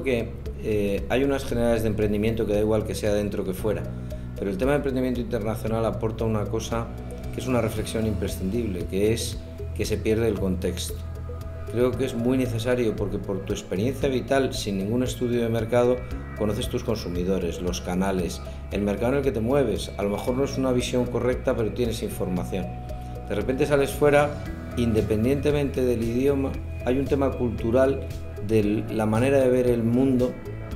que hay unas generalidades de emprendimiento que da igual que sea dentro que fuera, pero el tema de emprendimiento internacional aporta una cosa que es una reflexión imprescindible, que es que se pierde el contexto. Creo que es muy necesario porque por tu experiencia vital, sin ningún estudio de mercado, conoces tus consumidores, los canales, el mercado en el que te mueves. A lo mejor no es una visión correcta, pero tienes información. De repente sales fuera, independientemente del idioma, hay un tema cultural de la manera de ver el mundo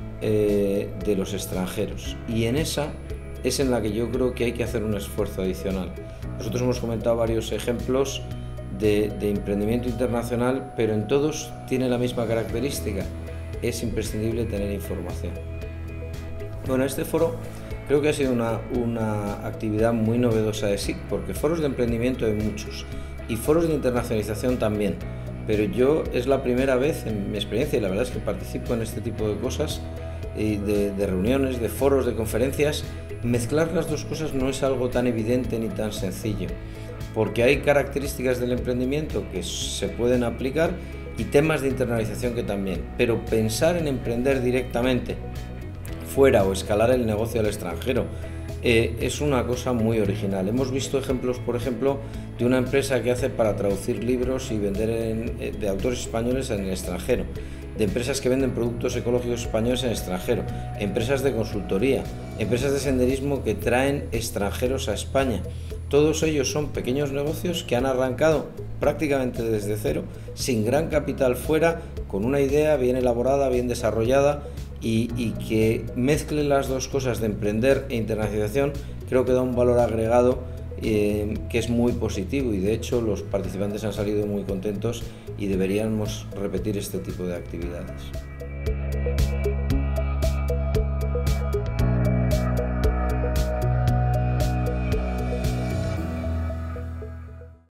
de los extranjeros. Y en esa es en la que yo creo que hay que hacer un esfuerzo adicional. Nosotros hemos comentado varios ejemplos de emprendimiento internacional, pero en todos tiene la misma característica: es imprescindible tener información. Bueno, este foro creo que ha sido una actividad muy novedosa de SIC, porque foros de emprendimiento hay muchos y foros de internacionalización también, pero yo es la primera vez en mi experiencia, y la verdad es que participo en este tipo de cosas, de reuniones, de foros, de conferencias. Mezclar las dos cosas no es algo tan evidente ni tan sencillo, porque hay características del emprendimiento que se pueden aplicar y temas de internalización que también, pero pensar en emprender directamente fuera o escalar el negocio al extranjero es una cosa muy original. Hemos visto ejemplos, por ejemplo, de una empresa que hace para traducir libros y vender de autores españoles en el extranjero, de empresas que venden productos ecológicos españoles en el extranjero, empresas de consultoría, empresas de senderismo que traen extranjeros a España. Todos ellos son pequeños negocios que han arrancado prácticamente desde cero, sin gran capital fuera, con una idea bien elaborada, bien desarrollada, y que mezclen las dos cosas de emprender e internacionalización, creo que da un valor agregado que es muy positivo, y de hecho los participantes han salido muy contentos y deberíamos repetir este tipo de actividades.